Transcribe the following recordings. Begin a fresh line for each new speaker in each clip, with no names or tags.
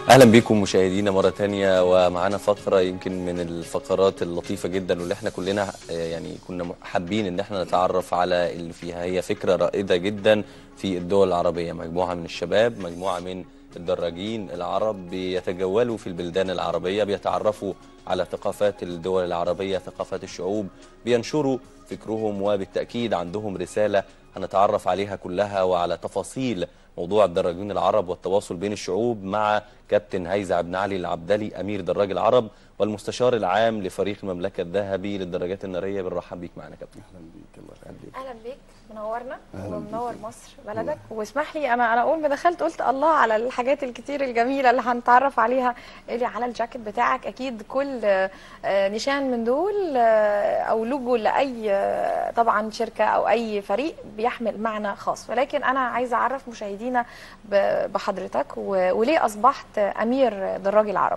اهلا بكم مشاهدينا مره تانية، ومعانا فقره يمكن من الفقرات اللطيفه جدا واللي احنا كلنا يعني كنا حابين ان احنا نتعرف على اللي فيها. هي فكره رائده جدا في الدول العربيه، مجموعه من الشباب، مجموعه من الدراجين العرب بيتجولوا في البلدان العربيه، بيتعرفوا على ثقافات الدول العربيه، ثقافات الشعوب، بينشروا فكرهم، وبالتاكيد عندهم رساله هنتعرف عليها كلها وعلى تفاصيل موضوع الدراجين العرب والتواصل بين الشعوب مع كابتن هيثم بن علي العبدلي أمير دراج العرب والمستشار العام لفريق المملكة الذهبي للدراجات النارية. بنرحب بيك معنا كابتن.
اهلا بيك. الله يخليك.
اهلا بيك، منورنا ومنور
بيك.
مصر بلدك. واسمح لي انا اول ما دخلت قلت الله على الحاجات الكتير الجميله اللي هنتعرف عليها. اللي على الجاكيت بتاعك اكيد كل نشان من دول او لوجو لاي طبعا شركه او اي فريق بيحمل معنى خاص، ولكن انا عايزه اعرف مشاهدينا بحضرتك وليه اصبحت امير دراج العرب.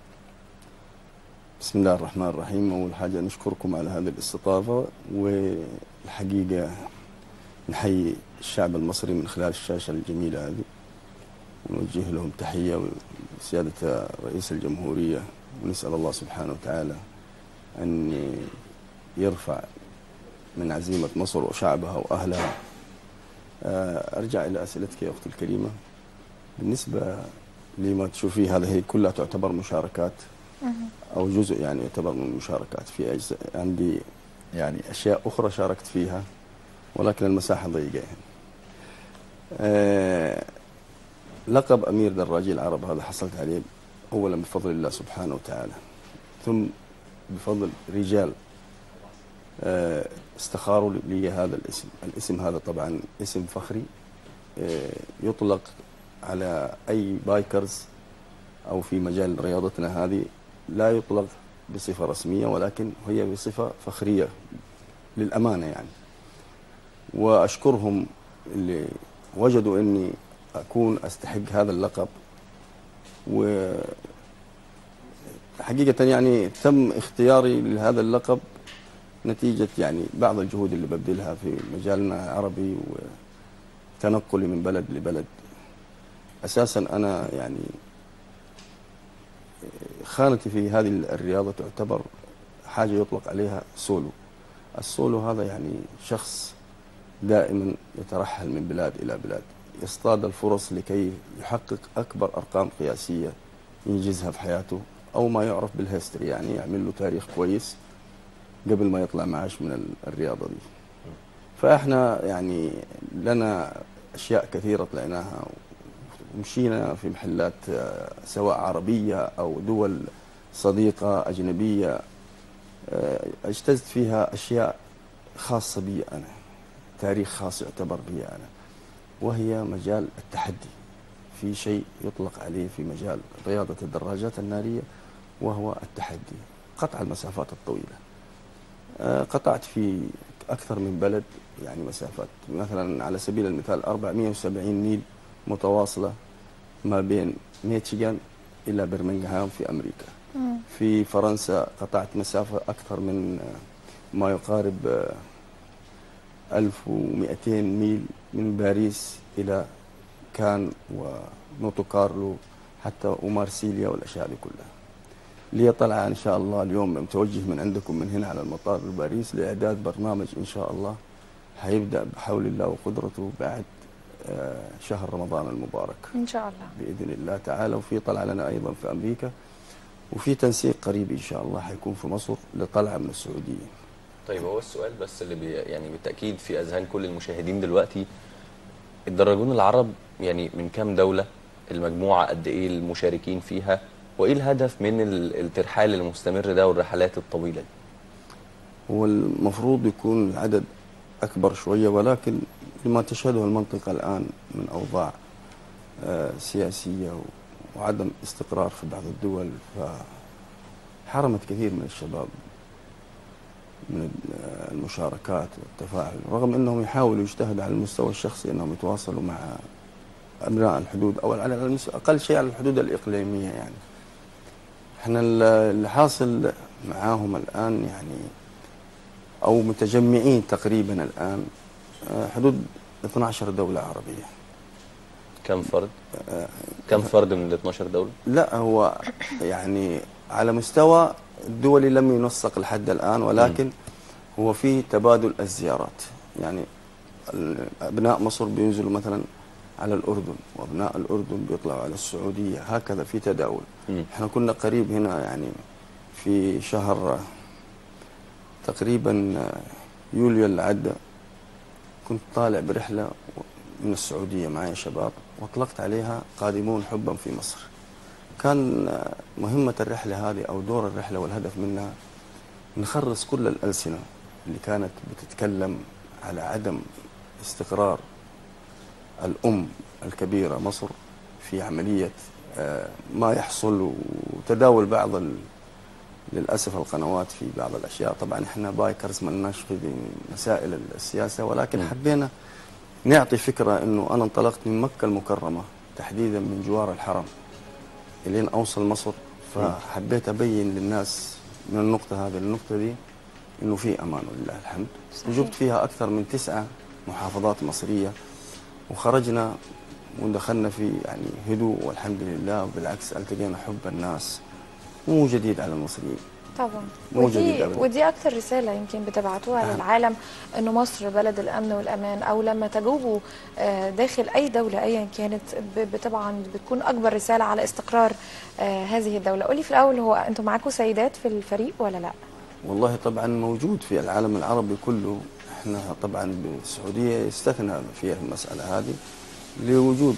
بسم الله الرحمن الرحيم. أول حاجة نشكركم على هذه الاستضافة، والحقيقة نحيي الشعب المصري من خلال الشاشة الجميلة هذه، ونوجه لهم تحية وسيادة رئيس الجمهورية، ونسأل الله سبحانه وتعالى أن يرفع من عزيمة مصر وشعبها وأهلها. أرجع إلى أسئلتك يا أختي الكريمة. بالنسبة لما تشوفيه هذا، هي كلها تعتبر مشاركات أو جزء يعني يعتبر من المشاركات. في أجزاء عندي يعني أشياء أخرى شاركت فيها، ولكن المساحة ضيقة يعني. لقب أمير دراجي العرب هذا حصلت عليه أولا بفضل الله سبحانه وتعالى، ثم بفضل رجال استخاروا لي هذا الاسم. الاسم هذا طبعا اسم فخري، يطلق على أي بايكرز أو في مجال رياضتنا هذه، لا يطلق بصفة رسمية ولكن هي بصفة فخرية للأمانة يعني. وأشكرهم اللي وجدوا أني أكون أستحق هذا اللقب. وحقيقة يعني تم اختياري لهذا اللقب نتيجة يعني بعض الجهود اللي ببذلها في مجالنا العربي وتنقلي من بلد لبلد. أساسا أنا يعني خانتي في هذه الرياضة تعتبر حاجة يطلق عليها سولو. السولو هذا يعني شخص دائما يترحل من بلاد إلى بلاد، يصطاد الفرص لكي يحقق أكبر أرقام قياسية ينجزها في حياته، أو ما يعرف بالهيستوري، يعني يعمل له تاريخ كويس قبل ما يطلع معاش من الرياضة دي. فإحنا يعني لنا أشياء كثيرة طلعناها ومشينا في محلات سواء عربية أو دول صديقة أجنبية، اجتزت فيها أشياء خاصة بي أنا، تاريخ خاص يعتبر بي أنا، وهي مجال التحدي. في شيء يطلق عليه في مجال رياضة الدراجات النارية وهو التحدي، قطع المسافات الطويلة. قطعت في أكثر من بلد، يعني مسافات مثلا على سبيل المثال 470 ميل متواصلة ما بين ميشيغان إلى برمنغهام في أمريكا. في فرنسا قطعت مسافة أكثر من ما يقارب 1200 ميل من باريس إلى كان ونوتو كارلو حتى ومارسيليا والأشياء دي كلها. لي طلعة إن شاء الله اليوم متوجه من عندكم من هنا على المطار لباريس لإعداد برنامج إن شاء الله حيبدأ بحول الله وقدرته بعد شهر رمضان المبارك
ان شاء الله
بإذن الله تعالى. وفي طلعة لنا أيضا في أمريكا، وفي تنسيق قريب إن شاء الله حيكون في مصر لطلعة من السعودية.
طيب، هو السؤال بس اللي يعني بالتأكيد في أذهان كل المشاهدين دلوقتي، الدراجون العرب يعني من كام دولة؟ المجموعة قد إيه المشاركين فيها؟ وإيه الهدف من الترحال المستمر ده والرحلات الطويلة دي؟
هو المفروض يكون العدد أكبر شوية، ولكن لما تشهده المنطقة الآن من أوضاع سياسية وعدم استقرار في بعض الدول، فحرمت كثير من الشباب من المشاركات والتفاعل، رغم أنهم يحاولوا يجتهدوا على المستوى الشخصي أنهم يتواصلوا مع أبناء الحدود أو على أقل شيء على الحدود الإقليمية. يعني احنا اللي حاصل معاهم الآن يعني أو متجمعين تقريبا الآن حدود 12 دولة عربية.
كم فرد؟ كم فرد من ال 12 دولة؟
لا، هو يعني على مستوى الدولي لم ينسق لحد الآن، ولكن هو في تبادل الزيارات. يعني أبناء مصر بينزلوا مثلا على الأردن، وأبناء الأردن بيطلعوا على السعودية، هكذا في تداول. احنا كنا قريب هنا يعني في شهر تقريبا يوليو اللي عدى، كنت طالع برحلة من السعودية معي شباب، واطلقت عليها قادمون حبا في مصر. كان مهمة الرحلة هذه أو دور الرحلة والهدف منها نخرس كل الألسنة اللي كانت بتتكلم على عدم استقرار الأم الكبيرة مصر في عملية ما يحصل، وتداول بعض للأسف القنوات في بعض الأشياء. طبعا احنا بايكرز ما لناش في مسائل السياسة، ولكن حبينا نعطي فكرة انه انا انطلقت من مكة المكرمة تحديدا من جوار الحرم الين اوصل مصر، فحبيت ابين للناس من النقطة هذه للنقطة دي انه في امان ولله الحمد. وجبت فيها اكثر من 9 محافظات مصرية، وخرجنا ودخلنا في يعني هدوء والحمد لله، وبالعكس التقينا حب الناس، مو جديد على المصريين
طبعا.
مو جديد أبداً.
ودي اكثر رساله يمكن بتبعتوها للعالم، انه مصر بلد الامن والامان، او لما تجوبوا داخل اي دوله ايا كانت طبعا بتكون اكبر رساله على استقرار هذه الدوله. قولي في الاول، هو انتم معاكم سيدات في الفريق ولا لا؟
والله طبعا موجود في العالم العربي كله. احنا طبعا بالسعوديه يستثنى في المساله هذه لوجود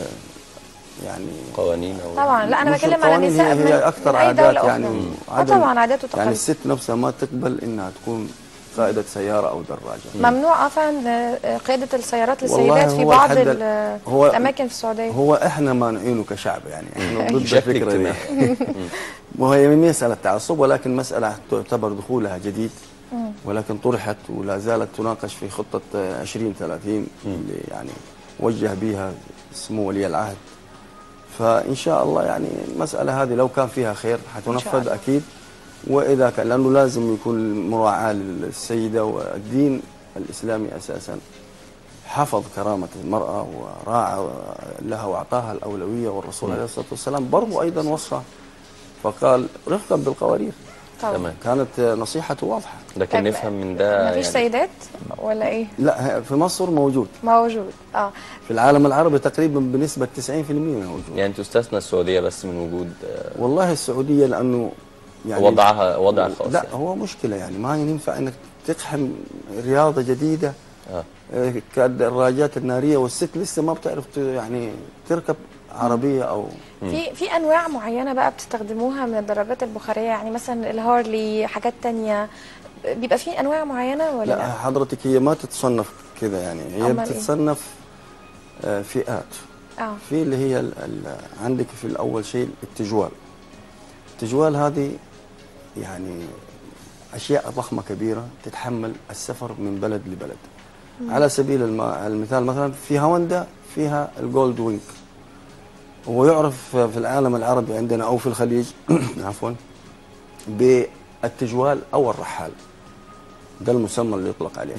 يعني
قوانين أو
طبعا. لا، انا بتكلم على
النساء
نساء
هي اكثر عادات يعني
طبعا عادات وتقاليد.
يعني الست نفسها ما تقبل انها تكون قائده سياره او دراجه.
ممنوع فعلا قياده السيارات للسيدات في بعض الاماكن في السعوديه.
هو احنا مانعينه كشعب، يعني احنا ضد الفكره دي. وهي من مساله تعصب، ولكن مساله تعتبر دخولها جديد، ولكن طرحت ولا زالت تناقش في خطه 2030 اللي يعني وجه بها سمو ولي العهد. فإن شاء الله يعني المسألة هذه لو كان فيها خير حتنفذ أكيد، وإذا كان لأنه لازم يكون مراعاة للسيدة، والدين الإسلامي أساسا حفظ كرامة المرأة وراعى لها وأعطاها الأولوية، والرسول عليه الصلاة والسلام برضو أيضا وصى فقال رفقا بالقوارير.
طبعا.
كانت نصيحته واضحة.
لكن نفهم من ده
مفيش سيدات ولا ايه؟
لا، في مصر موجود
في
العالم العربي تقريبا بنسبة 90% موجود.
يعني تستثنى السعودية بس من وجود
والله السعودية لأنه يعني
وضعها وضع خاص.
لا
يعني.
هو مشكلة يعني ما ينفع انك تقحم رياضة جديدة كالدراجات النارية، والست لسه ما بتعرف يعني تركب عربية او
في انواع معينة بقى بتستخدموها من الدراجات البخارية، يعني مثلا الهارلي، حاجات تانية، بيبقى في انواع معينة ولا لا؟
حضرتك هي ما تتصنف كده، يعني هي بتتصنف فئات. في اللي هي عندك في الاول شيء التجوال هذه يعني اشياء ضخمه كبيره تتحمل السفر من بلد لبلد. على سبيل المثال مثلا في هوندا فيها الجولد وينج، ويعرف في العالم العربي عندنا او في الخليج عفوا بالتجوال او الرحال، ده المسمى اللي يطلق عليه.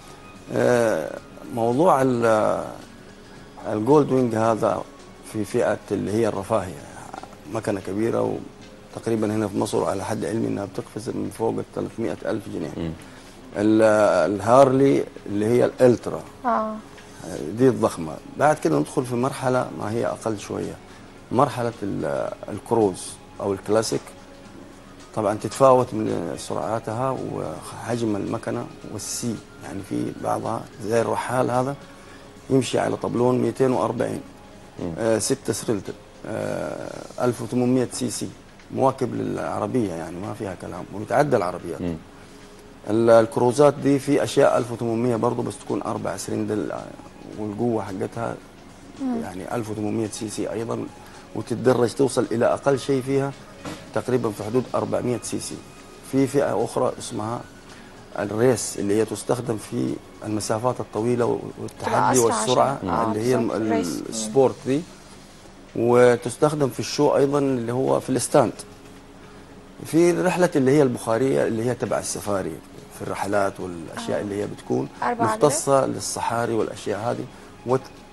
موضوع الجولد وينج هذا في فئه اللي هي الرفاهيه، مكنه كبيره، وتقريبا هنا في مصر على حد علمي انها بتقفز من فوق ال 300,000 جنيه. الهارلي اللي هي الالترا دي الضخمه. بعد كده ندخل في مرحله ما هي اقل شويه، مرحله الكروز او الكلاسيك. طبعا تتفاوت من سرعاتها وحجم المكنه والسي، يعني في بعضها زي الرحال هذا يمشي على طبلون 240 6 سرلت 1800 سي سي، مواكب للعربيه يعني ما فيها كلام، ويتعدى العربيات. الكروزات دي في اشياء 1800 برضه بس تكون 4 سرندل، والقوه حقتها يعني 1800 سي سي ايضا، وتتدرج توصل الى اقل شيء فيها تقريبا في حدود 400 سي سي. في فئه اخرى اسمها الريس اللي هي تستخدم في المسافات الطويله والتحدي والسرعه اللي هي السبورت دي، وتستخدم في الشو ايضا اللي هو في الستاند. في رحله اللي هي البخاريه اللي هي تبع السفاري في الرحلات والاشياء اللي هي بتكون مختصه للصحاري والاشياء هذه،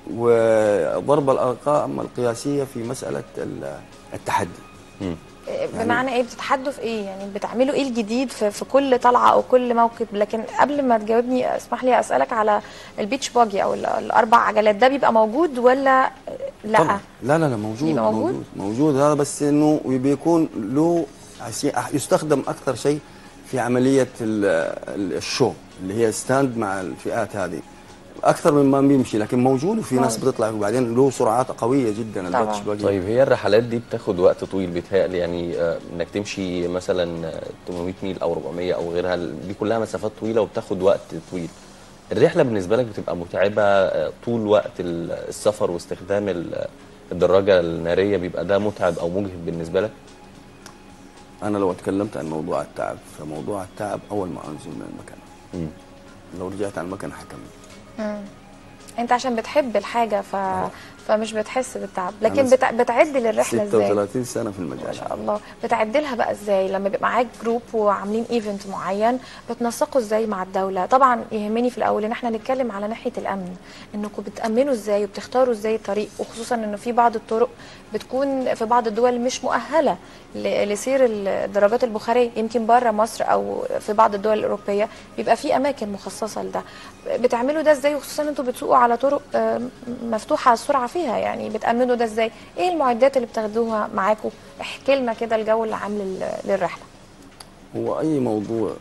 وضرب الارقام القياسيه في مساله التحدي.
بمعنى ايه بتتحدوا في ايه؟ يعني بتعملوا ايه الجديد في كل طلعه او كل موكب؟ لكن قبل ما تجاوبني اسمح لي اسالك على البيتش باجي او الاربع عجلات، ده بيبقى موجود ولا لا؟
طبعا. لا موجود هذا، بس انه بيكون له يستخدم اكثر شيء في عمليه الشو اللي هي ستاند مع الفئات هذه اكثر من ما بيمشي، لكن موجود وفي ناس بتطلع، وبعدين له سرعات قويه جدا الباتش باجي.
طيب هي الرحلات دي بتاخد وقت طويل بيتهيألي، يعني انك تمشي مثلا 800 ميل او 400 او غيرها، دي كلها مسافات طويله وبتاخد وقت طويل. الرحله بالنسبه لك بتبقى متعبه طول وقت السفر واستخدام الدراجه الناريه، بيبقى ده متعب او مجهد بالنسبه لك؟
انا لو اتكلمت عن موضوع التعب، فموضوع التعب اول ما انزل من المكان. لو رجعت على المكان حكمل.
انت عشان بتحب الحاجه فمش بتحس بالتعب، لكن بتعد للرحله ازاي؟
36 سنه في المجال
ما شاء الله. بتعد لها بقى ازاي لما بيبقى معاك جروب وعاملين ايفنت معين؟ بتنسقوا ازاي مع الدوله؟ طبعا يهمني في الاول ان احنا نتكلم على ناحيه الامن، انكم بتامنوا ازاي وبتختاروا ازاي الطريق، وخصوصا انه في بعض الطرق بتكون في بعض الدول مش مؤهله لسير الدراجات البخاريه، يمكن بره مصر او في بعض الدول الاوروبيه بيبقى في اماكن مخصصه لده. بتعملوا ده ازاي، وخصوصا انتوا بتسوقوا على طرق مفتوحه السرعه فيها؟ يعني بتامنوا ده ازاي؟ ايه المعدات اللي بتاخدوها معاكم؟ احكي لنا كده الجو اللي عام للرحله.
هو اي موضوع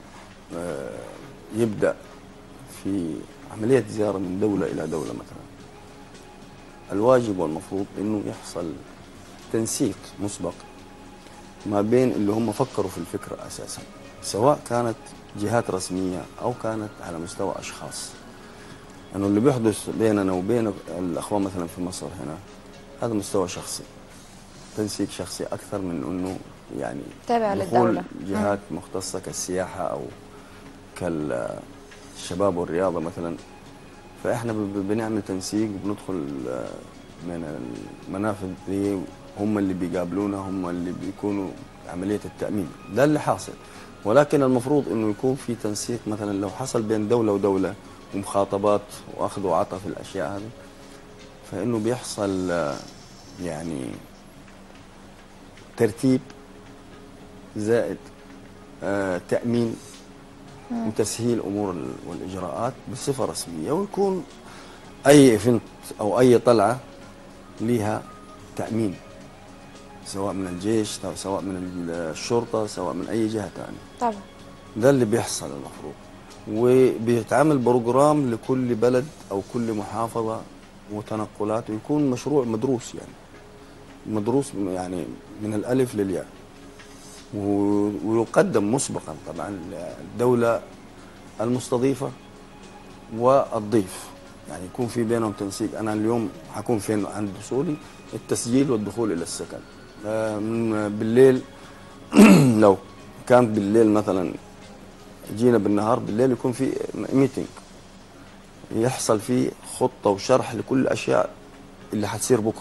يبدا في عمليه زياره من دوله الى دوله مثلا، الواجب والمفروض انه يحصل تنسيق مسبق ما بين اللي هم فكروا في الفكره اساسا، سواء كانت جهات رسميه او كانت على مستوى اشخاص. انه اللي بيحدث بيننا وبين الاخوان مثلا في مصر هنا هذا مستوى شخصي، تنسيق شخصي اكثر من انه يعني
تابع للدوله،
جهات مختصه كالسياحه او كالشباب والرياضه مثلا. فاحنا بنعمل تنسيق وبندخل من المنافذ دي، هم اللي بيقابلونا، هم اللي بيكونوا عمليه التامين، ده اللي حاصل. ولكن المفروض انه يكون في تنسيق مثلا لو حصل بين دوله ودوله ومخاطبات واخذ وعطاء في الاشياء هذه، فانه بيحصل يعني ترتيب زائد تامين وتسهيل امور والاجراءات بصفه رسميه، ويكون اي ايفنت او اي طلعه لها تامين، سواء من الجيش أو سواء من الشرطه سواء من اي جهه ثانيه.
طبعا
ده اللي بيحصل المفروض، وبيتعمل بروجرام لكل بلد او كل محافظه وتنقلات، ويكون مشروع مدروس، يعني مدروس يعني من الالف للياء، ويقدم مسبقا طبعا الدوله المستضيفه والضيف، يعني يكون في بينهم تنسيق. انا اليوم حكون فين عند وصولي، التسجيل والدخول الى السكن من بالليل لو كان بالليل مثلا جينا بالنهار، بالليل يكون في ميتنج يحصل فيه خطه وشرح لكل الاشياء اللي حتصير بكره،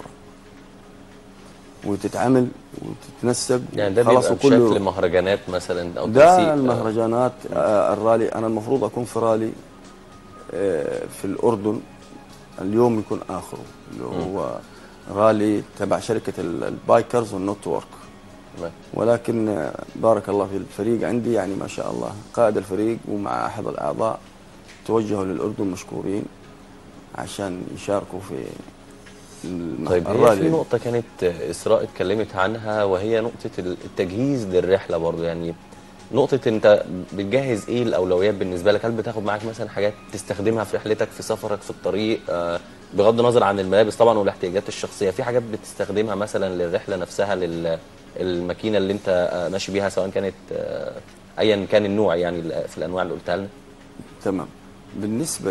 وتتعمل وتتنسق.
يعني ده بيبقى بشكل مهرجانات مثلا او
ده المهرجانات الرالي. انا المفروض اكون في رالي في الاردن اليوم يكون اخره، اللي هو رالي تبع شركه البايكرز والنوت وورك. ولكن بارك الله في الفريق عندي، يعني ما شاء الله قائد الفريق ومع احد الاعضاء توجهوا للاردن مشكورين عشان يشاركوا في
طيب هي في نقطة كانت إسراء اتكلمت عنها، وهي نقطة التجهيز للرحلة برضو. يعني نقطة انت بتجهز ايه الأولويات بالنسبة لك؟ هل بتاخد معاك مثلا حاجات تستخدمها في رحلتك في سفرك في الطريق، بغض النظر عن الملابس طبعا والاحتياجات الشخصية، في حاجات بتستخدمها مثلا للرحلة نفسها، للماكينة اللي انت ماشي بيها سواء كانت ايا كان النوع، يعني في الأنواع اللي قلتها لنا؟
تمام. بالنسبة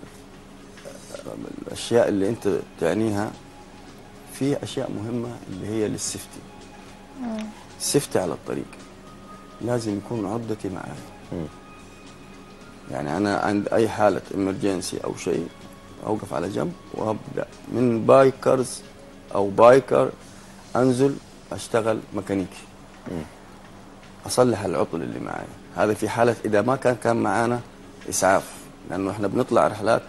الاشياء اللي انت تعنيها، في اشياء مهمه اللي هي للسيفتي. السيفتي على الطريق لازم يكون عدتي معايا. يعني انا عند اي حاله امرجنسي او شيء اوقف على جنب وابدا من بايكرز او بايكر انزل اشتغل ميكانيكي، اصلح العطل اللي معايا. هذا في حاله اذا ما كان معانا اسعاف، لانه احنا بنطلع رحلات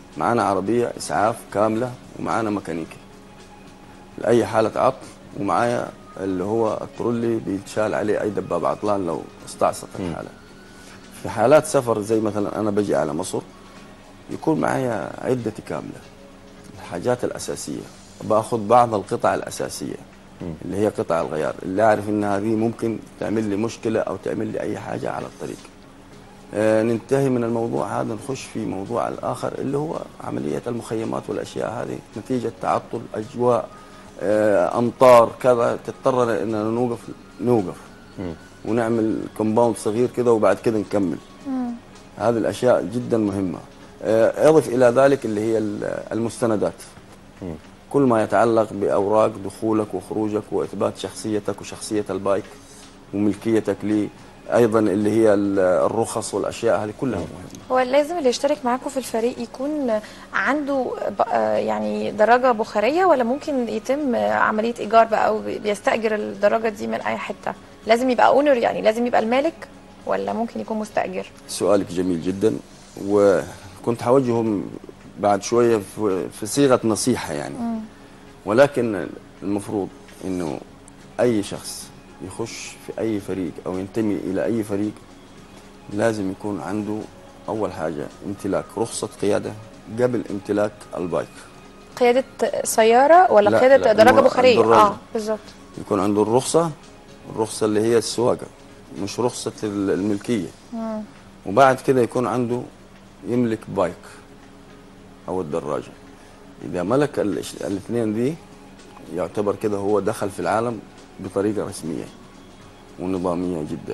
معانا عربيه اسعاف كامله، ومعانا ميكانيكي لاي حاله عطل، ومعايا اللي هو الترولي بيتشال عليه اي دباب عطلان لو استعصت الحاله. في حالات سفر زي مثلا انا بجي على مصر يكون معايا عدتي كامله، الحاجات الاساسيه، باخذ بعض القطع الاساسيه اللي هي قطع الغيار اللي اعرف ان هذه ممكن تعمل لي مشكله او تعمل لي اي حاجه على الطريق. ننتهي من الموضوع هذا، نخش في موضوع الاخر اللي هو عمليه المخيمات والاشياء هذه نتيجه تعطل اجواء، امطار كذا، تضطر اننا نوقف ونعمل كومباوند صغير كده وبعد كده نكمل. هذه الاشياء جدا مهمه. اضف الى ذلك اللي هي المستندات، كل ما يتعلق باوراق دخولك وخروجك واثبات شخصيتك وشخصيه البايك وملكيتك ليه، ايضا اللي هي الرخص والاشياء هذه كلها مهمه.
هو لازم اللي يشترك معاكم في الفريق يكون عنده يعني دراجه بخاريه، ولا ممكن يتم عمليه ايجار بقى او بيستاجر الدراجه دي من اي حته؟ لازم يبقى اونر، يعني لازم يبقى المالك، ولا ممكن يكون مستاجر؟
سؤالك جميل جدا، وكنت هوجهه بعد شويه في صيغه نصيحه يعني. ولكن المفروض انه اي شخص يخش في اي فريق او ينتمي الى اي فريق لازم يكون عنده اول حاجه امتلاك رخصه قياده قبل امتلاك البايك.
قياده سياره ولا
لا
قياده دراجه بخاريه؟ بالظبط.
يكون عنده الرخصه اللي هي السواقه، مش رخصه الملكيه. وبعد كده يكون عنده يملك بايك او الدراجه. اذا ملك الاثنين دي يعتبر كده هو دخل في العالم بطريقه رسميه ونظاميه جدا.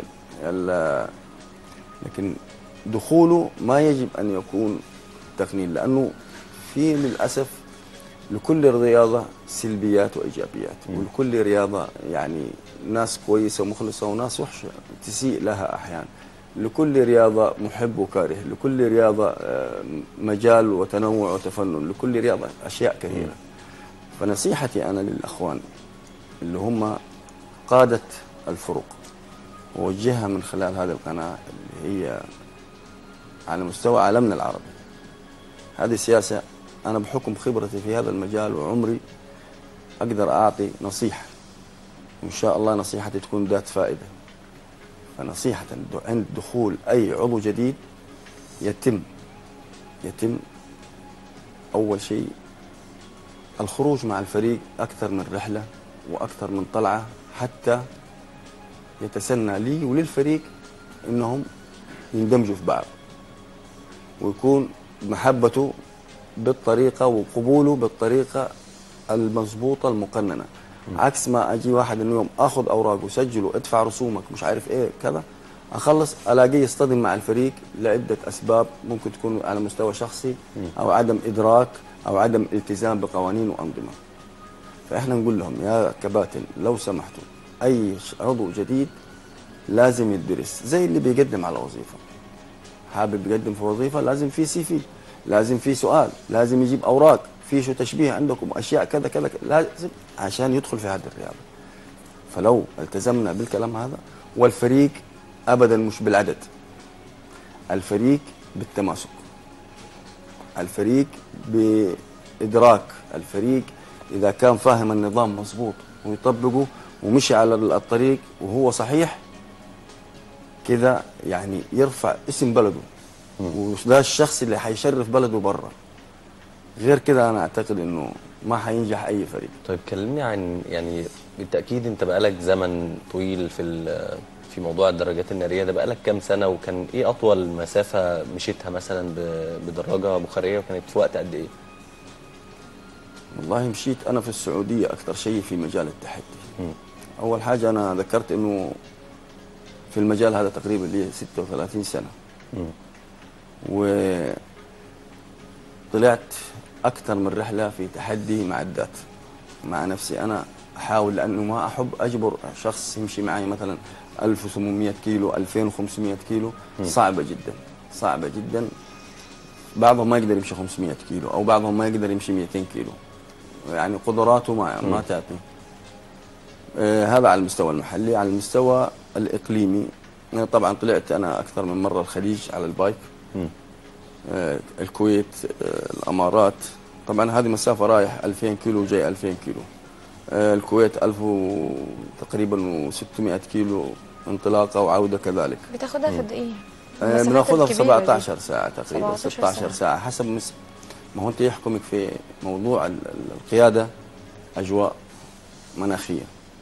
لكن دخوله ما يجب ان يكون تقنين، لانه في للاسف لكل رياضه سلبيات وايجابيات، ولكل رياضه يعني ناس كويسه ومخلصه وناس وحشه تسيء لها احيانا. لكل رياضه محب وكاره، لكل رياضه مجال وتنوع وتفنن، لكل رياضه اشياء كثيره. فنصيحتي انا للاخوان اللي هم قاده الفرق ووجهها من خلال هذه القناه اللي هي على مستوى عالمنا العربي. هذه سياسه انا بحكم خبرتي في هذا المجال وعمري اقدر اعطي نصيحه، وان شاء الله نصيحتي تكون ذات فائده. فنصيحه عند دخول اي عضو جديد يتم اول شيء الخروج مع الفريق اكثر من رحله واكثر من طلعه، حتى يتسنى لي وللفريق انهم يندمجوا في بعض، ويكون محبته بالطريقه وقبوله بالطريقه المضبوطه المقننه. عكس ما اجي واحد انه يوم اخذ اوراق وسجله ادفع رسومك مش عارف ايه كذا، اخلص الاقيه يصطدم مع الفريق لعده اسباب ممكن تكون على مستوى شخصي او عدم ادراك او عدم التزام بقوانين وانظمه. فاحنا نقول لهم يا كباتن لو سمحتوا اي عضو جديد لازم يدرس زي اللي بيقدم على وظيفه. حابب يقدم في وظيفه لازم في CV، لازم في سؤال، لازم يجيب اوراق، في شو تشبيه عندكم اشياء كذا كذا لازم عشان يدخل في هذه الرياضه. فلو التزمنا بالكلام هذا، والفريق ابدا مش بالعدد، الفريق بالتماسك، الفريق بادراك، الفريق اذا كان فاهم النظام مضبوط ويطبقه ومشي على الطريق وهو صحيح كذا يعني يرفع اسم بلده، وده الشخص اللي حيشرف بلده برا. غير كده انا اعتقد انه ما حينجح اي فريق.
طيب كلمني عن يعني بالتاكيد انت بقالك زمن طويل في موضوع الدراجات الناريه ده، بقالك كام سنه؟ وكان ايه اطول مسافه مشيتها مثلا بدراجه بخاريه، وكانت في وقت قد ايه؟
والله مشيت انا في السعوديه اكثر شيء في مجال التحدي. اول حاجه انا ذكرت انه في المجال هذا تقريبا لي 36 سنه. وطلعت اكثر من رحله في تحدي معدات مع نفسي. انا احاول لانه ما احب اجبر شخص يمشي معي مثلا 1800 كيلو 2500 كيلو. صعبه جدا صعبه جدا. بعضهم ما يقدر يمشي 500 كيلو او بعضهم ما يقدر يمشي 200 كيلو، يعني قدراته ما تعطي. هذا على المستوى المحلي. على المستوى الاقليمي طبعا طلعت انا اكثر من مره الخليج على البايك. الكويت، الامارات. طبعا هذه مسافه رايح 2000 كيلو وجاي 2000 كيلو. الكويت 1000 تقريبا و600 كيلو انطلاقه وعوده كذلك.
بتاخدها في قد ايه؟
بناخذها في
الكبيرة
17 ساعه تقريبا، 16 ساعه حسب ما هو انت يحكمك في موضوع القياده اجواء مناخيه.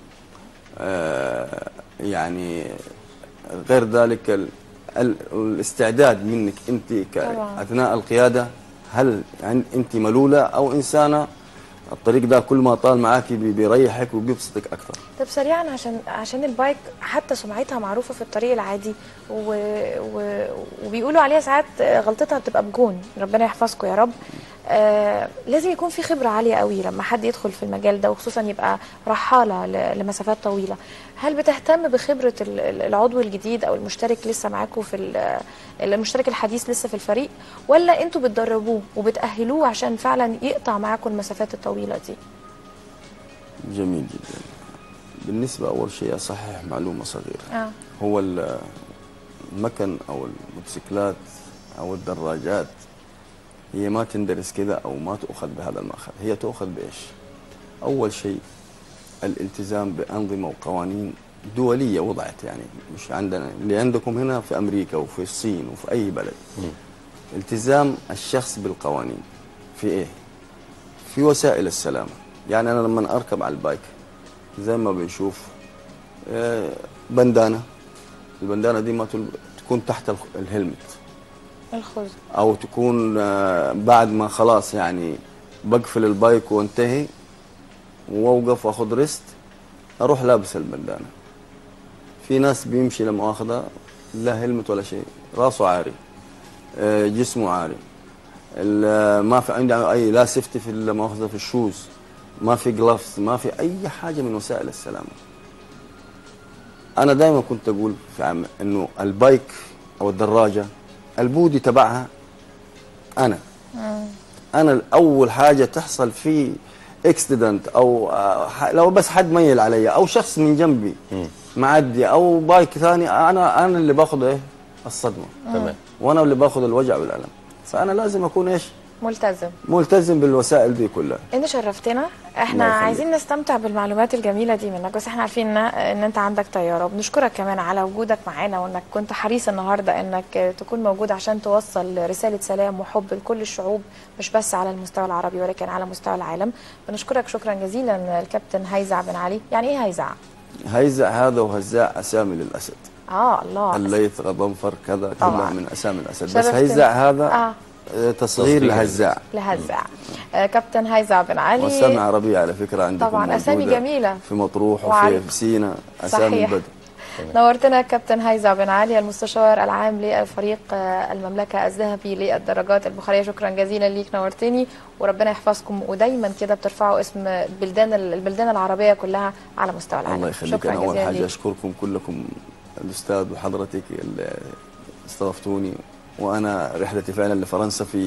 يعني غير ذلك الاستعداد منك انت اثناء القياده، هل انت ملوله او انسانه الطريق ده كل ما طال معاكي بيريحك وبيبسطك اكثر.
طب سريعا عشان البايك حتى سمعتها معروفه في الطريق العادي وبيقولوا عليها ساعات غلطتها بتبقى بجون، ربنا يحفظكم يا رب. لازم يكون في خبره عاليه قوي لما حد يدخل في المجال ده، وخصوصا يبقى رحاله لمسافات طويله. هل بتهتم بخبره العضو الجديد او المشترك لسه معاكم في المشترك الحديث لسه في الفريق، ولا انتوا بتدربوه وبتاهلوه عشان فعلا يقطع معاكم المسافات الطويله دي؟
جميل جدا. بالنسبه اول شيء اصحح معلومه صغيره. هو المكن او الموتوسيكلات او الدراجات هي ما تندرس كذا او ما تؤخذ بهذا المأخذ، هي تؤخذ بايش؟ اول شيء الالتزام بانظمه وقوانين دوليه وضعت، يعني مش عندنا اللي عندكم هنا في امريكا وفي الصين وفي اي بلد. التزام الشخص بالقوانين في ايه؟ في وسائل السلامه. يعني انا لما اركب على البايك زي ما بنشوف بندانه، البندانه دي ما تكون تحت الهلمت
الخوذ،
او تكون بعد ما خلاص يعني بقفل البايك وانتهي واوقف واخذ ريست اروح لابس البندانه. في ناس بيمشي لما اخذها لا هلمت ولا شيء، راسه عاري، جسمه عاري، ما في عنده اي لا سيفتي في المؤاخذه في الشوز، ما في جلافز، ما في اي حاجه من وسائل السلامه. انا دائما كنت اقول في انه البايك او الدراجه البودي تبعها انا اول حاجه تحصل في اكسيدنت او لو بس حد ميل علي او شخص من جنبي معدي او بايك ثاني، انا اللي باخذ ايه الصدمه.
تمام.
وانا اللي باخذ الوجع والالم. فانا لازم اكون ايش؟ ملتزم بالوسائل دي كلها.
انت شرفتنا، احنا عايزين نستمتع بالمعلومات الجميله دي منك، بس احنا عارفين ان انت عندك طياره، وبنشكرك كمان على وجودك معانا وانك كنت حريص النهارده انك تكون موجود عشان توصل رساله سلام وحب لكل الشعوب، مش بس على المستوى العربي ولكن على مستوى العالم. بنشكرك شكرا جزيلا الكابتن هيزع بن علي. يعني ايه هيزع؟
هيزع هذا وهزاع اسامي للاسد.
الله.
الليث، غضنفر، كذا كلها من اسامي الاسد، بس هيزع هذا تصغير لهزاع.
كابتن هيزع بن علي.
واسامي عربيه على فكره عندكم
طبعا، اسامي جميله
في مطروح وفي سينا، اسامي بدر.
نورتنا كابتن هيزع بن علي، المستشار العام للفريق المملكه الذهبي للدراجات البخاريه. شكرا جزيلا ليك، نورتني، وربنا يحفظكم، ودايما كده بترفعوا اسم البلدان العربيه كلها على مستوى العالم.
الله يخليك. انا اول حاجه اشكركم كلكم، الاستاذ وحضرتك اللي استضفتوني، وانا رحلتي فعلا لفرنسا في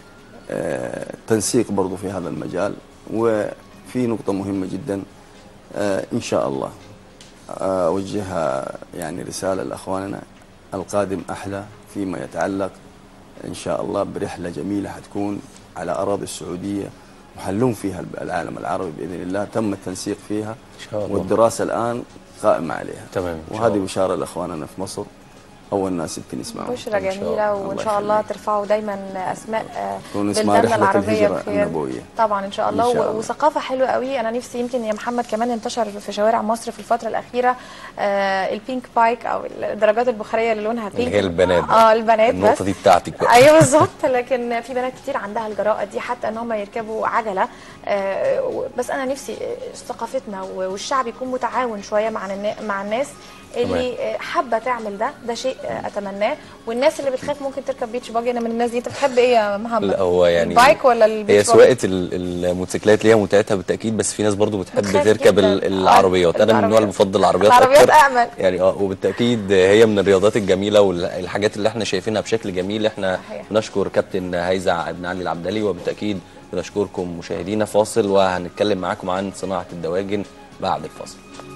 تنسيق برضو في هذا المجال. وفي نقطه مهمه جدا ان شاء الله اوجهها، يعني رساله لاخواننا، القادم احلى فيما يتعلق ان شاء الله برحله جميله حتكون على اراضي السعوديه وحلون فيها العالم العربي باذن الله. تم التنسيق فيها ان شاء الله، والدراسه الان قائمه عليها.
تمام.
وهذه بشاره لاخواننا في مصر، اول ناس يمكن يسمعوا.
بشرى جميله، وان شاء الله ترفعوا دايما اسماء بلداننا العربيه بخير. طبعا ان شاء الله. وثقافه حلوه قوي. انا نفسي يمكن يا محمد كمان انتشر في شوارع مصر في الفتره الاخيره البينك بايك او الدراجات البخاريه اللي لونها بينك،
اللي هي البنات.
البنات بس.
النقطه دي بتاعتك بقى.
ايوه بالظبط. لكن في بنات كتير عندها الجراءه دي حتى ان هم يركبوا عجله. بس انا نفسي ثقافتنا والشعب يكون متعاون شويه مع الناس اللي حابه تعمل ده شيء اتمناه. والناس اللي بتخاف ممكن تركب بيتش باجي. انا من الناس دي. انت بتحب ايه يا محمد؟
لا هو يعني
البايك ولا البيتش
باجي؟ هي سواقه الموتوسيكلات ليها متعتها بالتاكيد، بس في ناس برضو بتحب تركب العربيات. انا من النوع اللي بفضل العربيات
امن
يعني. وبالتاكيد هي من الرياضات الجميله والحاجات اللي احنا شايفينها بشكل جميل. احنا بنشكر كابتن هيزع بن علي العبدلي، وبالتاكيد بنشكركم مشاهدينا. فاصل وهنتكلم معاكم عن صناعه الدواجن بعد الفاصل.